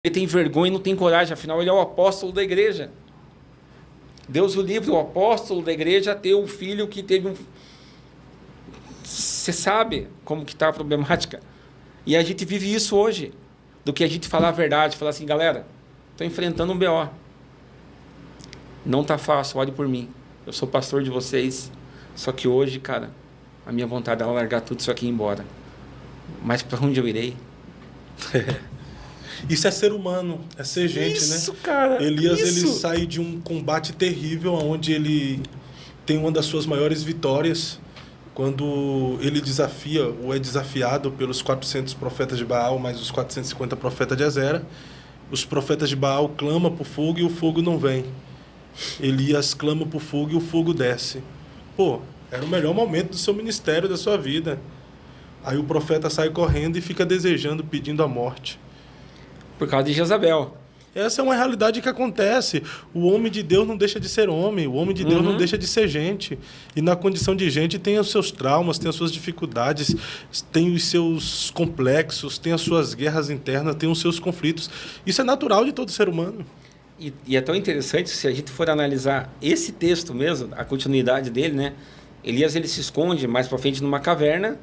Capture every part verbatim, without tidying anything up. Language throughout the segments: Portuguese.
Ele tem vergonha e não tem coragem, afinal ele é o apóstolo da igreja. Deus o livre, o apóstolo da igreja, ter um filho que teve um... Você sabe como que está a problemática. E a gente vive isso hoje, do que a gente falar a verdade, falar assim, galera, estou enfrentando um B O. Não está fácil, olhe por mim. Eu sou pastor de vocês, só que hoje, cara, a minha vontade é largar tudo isso aqui e ir embora. Mas para onde eu irei? Isso é ser humano, é ser gente, isso, né? Isso, cara. Elias, isso. ele sai de um combate terrível, onde ele tem uma das suas maiores vitórias, quando ele desafia, ou é desafiado pelos quatrocentos profetas de Baal, mais os quatrocentos e cinquenta profetas de Azera. Os profetas de Baal clamam por fogo e o fogo não vem. Elias clama por fogo e o fogo desce. Pô, era o melhor momento do seu ministério, da sua vida. Aí o profeta sai correndo e fica desejando, pedindo a morte. Por causa de Jezabel. Essa é uma realidade que acontece. O homem de Deus não deixa de ser homem. O homem de Deus uhum. não deixa de ser gente. E na condição de gente tem os seus traumas, tem as suas dificuldades, tem os seus complexos, tem as suas guerras internas, tem os seus conflitos. Isso é natural de todo ser humano. E, e é tão interessante, se a gente for analisar esse texto mesmo, a continuidade dele, né? Elias, ele se esconde mais para frente numa caverna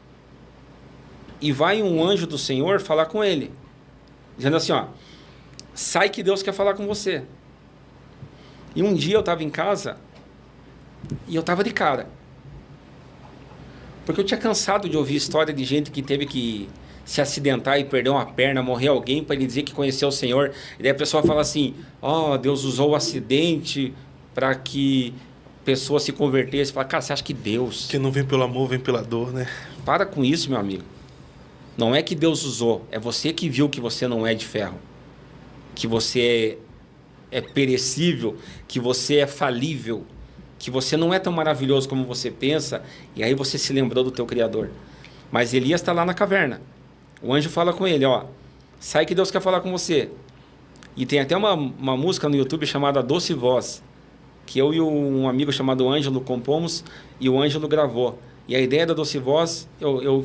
e vai um anjo do Senhor falar com ele. Dizendo assim, ó, sai que Deus quer falar com você. E um dia eu estava em casa e eu estava de cara. Porque eu tinha cansado de ouvir história de gente que teve que se acidentar e perder uma perna, morrer alguém para ele dizer que conheceu o Senhor. E daí a pessoa fala assim, ó, oh, Deus usou o acidente para que a pessoa se convertesse. Fala, cara, você acha que Deus... Que não vem pelo amor, vem pela dor, né? Para com isso, meu amigo. Não é que Deus usou, é você que viu que você não é de ferro, que você é, é perecível, que você é falível, que você não é tão maravilhoso como você pensa, e aí você se lembrou do teu Criador. Mas Elias está lá na caverna. O anjo fala com ele, ó, sai que Deus quer falar com você. E tem até uma, uma música no YouTube chamada Doce Voz, que eu e um amigo chamado Ângelo compomos, e o Ângelo gravou. E a ideia da Doce Voz, eu... eu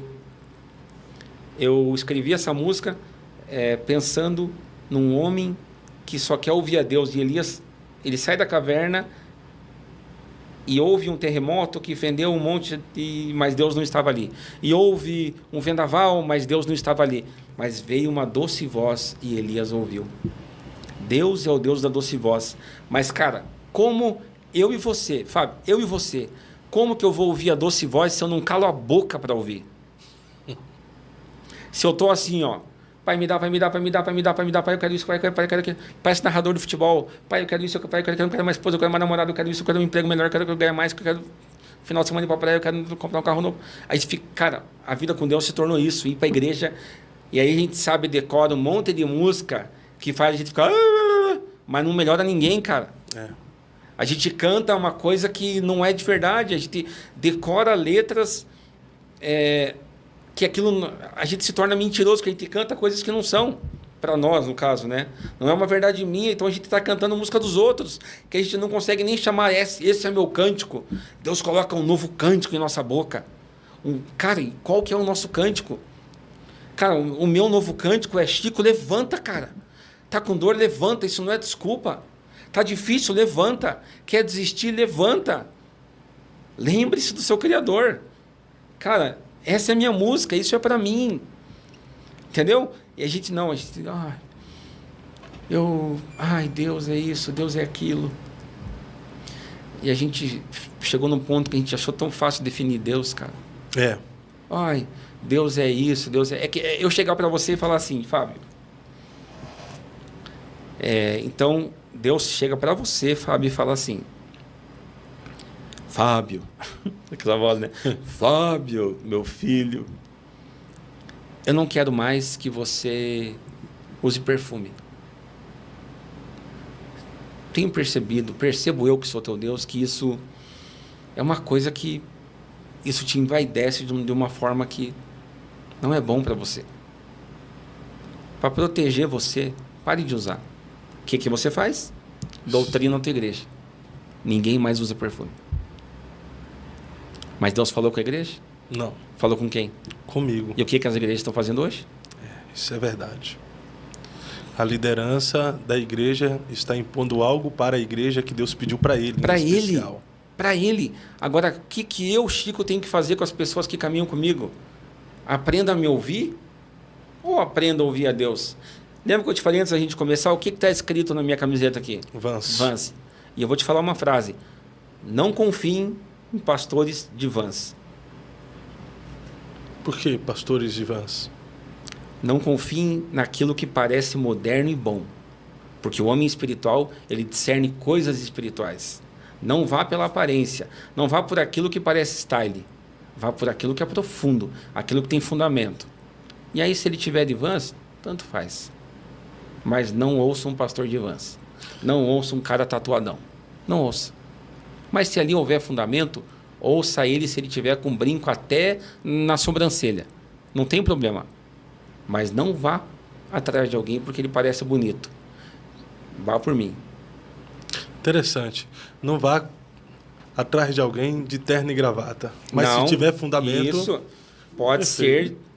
Eu escrevi essa música é, pensando num homem que só quer ouvir a Deus. E Elias, ele sai da caverna e houve um terremoto que fendeu um monte, de, mas Deus não estava ali. E houve um vendaval, mas Deus não estava ali. Mas veio uma doce voz e Elias ouviu. Deus é o Deus da doce voz. Mas, cara, como eu e você, Fábio, eu e você, como que eu vou ouvir a doce voz se eu não calo a boca para ouvir? Se eu tô assim, ó, pai, me dá, pai, me dá, pai, me dá, pai, me dá, pai, me dá, pai, eu quero isso, pai, eu quero, pai, eu quero aquilo. Parece narrador de futebol. Pai, eu quero isso, pai, eu quero, eu quero mais esposa, eu quero mais namorado, eu quero isso, eu quero um emprego melhor, eu quero ganhar mais, eu quero final de semana ir pra praia, eu quero comprar um carro novo. Aí fica, cara, a vida com Deus se tornou isso, ir pra igreja, e aí a gente sabe, decora um monte de música que faz a gente ficar, mas não melhora ninguém, cara. É. A gente canta uma coisa que não é de verdade, a gente decora letras... É, que aquilo, a gente se torna mentiroso, que a gente canta coisas que não são, para nós, no caso, né? Não é uma verdade minha, então a gente está cantando música dos outros, que a gente não consegue nem chamar, esse, esse é meu cântico. Deus coloca um novo cântico em nossa boca. Um, cara, e qual que é o nosso cântico? Cara, o, o meu novo cântico é, Chico, levanta, cara. Tá com dor, levanta, isso não é desculpa. Tá difícil, levanta. Quer desistir, levanta. Lembre-se do seu Criador. Cara... Essa é a minha música, isso é para mim. Entendeu? E a gente não, a gente... Ah, eu... Ai, Deus é isso, Deus é aquilo. E a gente chegou num ponto que a gente achou tão fácil definir Deus, cara. É. Ai, Deus é isso, Deus é... é que eu chegar para você e falar assim, Fábio... É, então, Deus chega para você, Fábio, e fala assim... Fábio, aquela voz, né? Fábio, meu filho, eu não quero mais que você use perfume. Tenho percebido, percebo eu que sou teu Deus, que isso é uma coisa que isso te envaidece de uma forma que não é bom para você. Para proteger você, pare de usar. O que, que você faz? Doutrina na tua igreja. Ninguém mais usa perfume. Mas Deus falou com a igreja? Não. Falou com quem? Comigo. E o que, que as igrejas estão fazendo hoje? É, isso é verdade. A liderança da igreja está impondo algo para a igreja que Deus pediu para ele. Para ele. Para ele. Agora, o que, que eu, Chico, tenho que fazer com as pessoas que caminham comigo? Aprenda a me ouvir ou aprenda a ouvir a Deus? Lembra que eu te falei antes da gente começar? O que está escrito na minha camiseta aqui? Vans. Vans. E eu vou te falar uma frase. Não confiem em pastores de vans. Por que pastores de vans? Não confiem naquilo que parece moderno e bom. Porque o homem espiritual, ele discerne coisas espirituais. Não vá pela aparência. Não vá por aquilo que parece style. Vá por aquilo que é profundo. Aquilo que tem fundamento. E aí, se ele tiver de vans, tanto faz. Mas não ouça um pastor de vans. Não ouça um cara tatuadão. Não ouça. Mas se ali houver fundamento, ouça ele se ele tiver com brinco até na sobrancelha. Não tem problema. Mas não vá atrás de alguém porque ele parece bonito. Vá por mim. Interessante. Não vá atrás de alguém de terno e gravata. Mas não, se tiver fundamento... Isso pode perfeito. ser